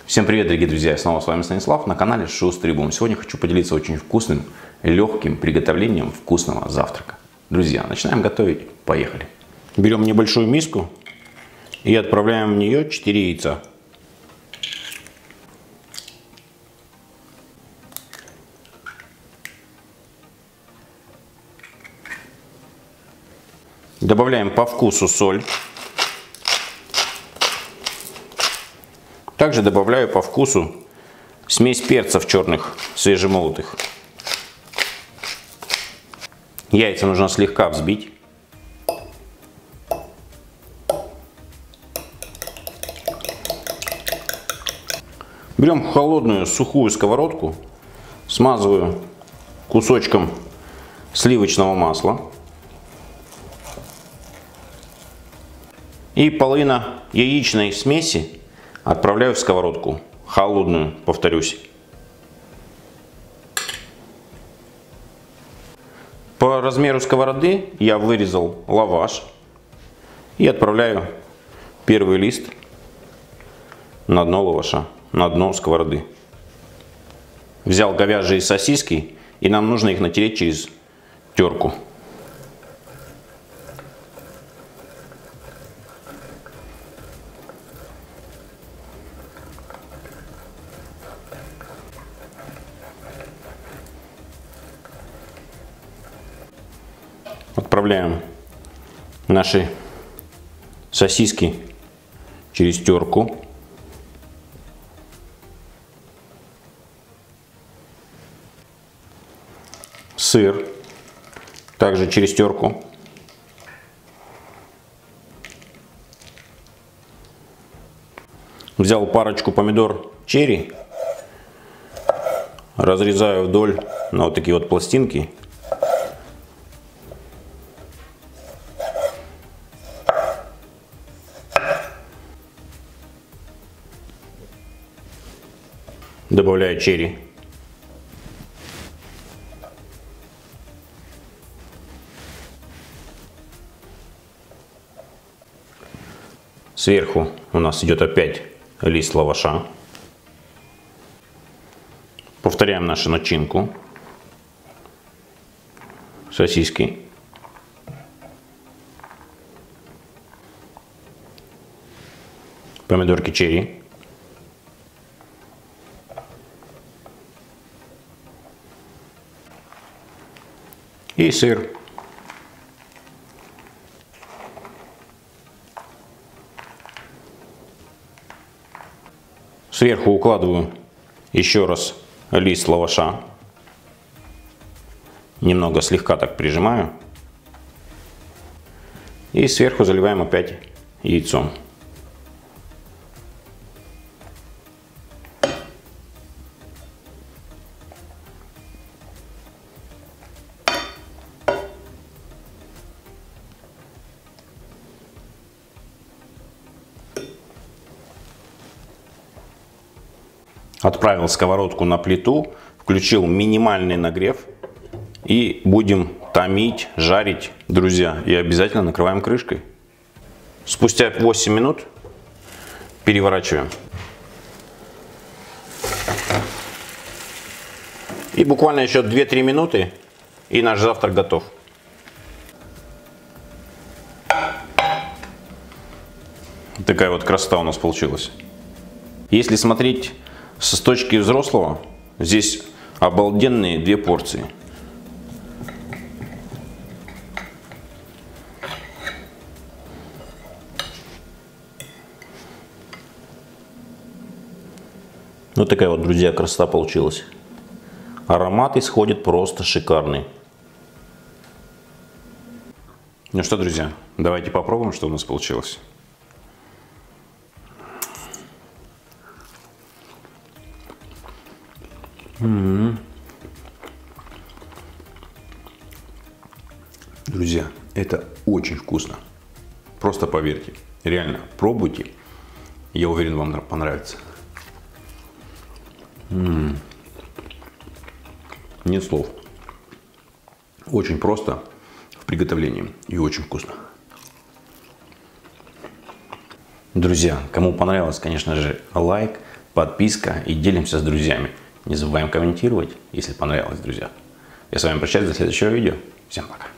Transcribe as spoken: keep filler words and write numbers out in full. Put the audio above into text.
Всем привет, дорогие друзья! Снова с вами Станислав на канале Шустрый Бум. Сегодня хочу поделиться очень вкусным, легким приготовлением вкусного завтрака. Друзья, начинаем готовить. Поехали! Берем небольшую миску и отправляем в нее четыре яйца. Добавляем по вкусу соль. Также добавляю по вкусу смесь перцев черных, свежемолотых. Яйца нужно слегка взбить. Берем холодную сухую сковородку, смазываю кусочком сливочного масла. И половина яичной смеси отправляю в сковородку, холодную, повторюсь. По размеру сковороды я вырезал лаваш и отправляю первый лист на дно лаваша, на дно сковороды. Взял говяжьи сосиски, и нам нужно их натереть через терку. Отправляем наши сосиски через терку. Сыр также через терку. Взял парочку помидор черри, разрезаю вдоль на вот такие вот пластинки. Добавляю черри. Сверху у нас идет опять лист лаваша. Повторяем нашу начинку. Сосиски. Помидорки черри. И сыр. Сверху укладываю еще раз лист лаваша. Немного слегка так прижимаю. И сверху заливаем опять яйцом. Отправил сковородку на плиту, включил минимальный нагрев и будем томить, жарить, друзья. И обязательно накрываем крышкой. Спустя восемь минут переворачиваем. И буквально еще две-три минуты, и наш завтрак готов. Такая вот красота у нас получилась. Если смотреть с точки взрослого, здесь обалденные две порции. Вот такая вот, друзья, красота получилась. Аромат исходит просто шикарный. Ну что, друзья, давайте попробуем, что у нас получилось. М-м-м. Друзья, это очень вкусно. Просто поверьте. Реально, пробуйте. Я уверен, вам понравится. М-м. Нет слов. Очень просто в приготовлении и очень вкусно. Друзья, кому понравилось, конечно же, лайк. подписка и делимся с друзьями. Не забываем комментировать, если понравилось, друзья. Я с вами прощаюсь до следующего видео. Всем пока.